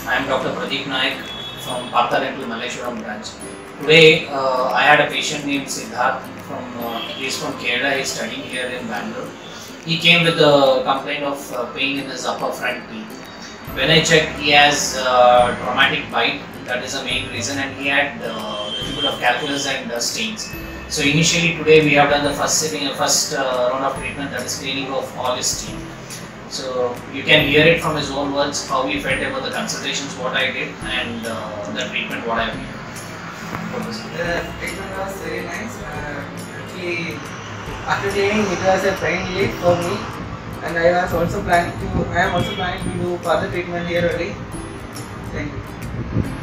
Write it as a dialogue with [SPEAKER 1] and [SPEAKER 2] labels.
[SPEAKER 1] I am Dr. Pradeep Naik from Partha Dental Malleshwaram branch. Today I had a patient named Siddharth he is from Kerala. He is studying here in Bangalore. He came with a complaint of pain in his upper front teeth. When I checked, he has traumatic bite. That is the main reason, and he had a little bit of calculus and stains. So initially today we have done the first round of treatment, that is cleaning of all his teeth. So you can hear it from his own words how he felt about the consultations what I did and the treatment what I have given.
[SPEAKER 2] The treatment was very nice. Actually, after cleaning it was a pain relief for me, and I am also planning to do further treatment here only. Thank you.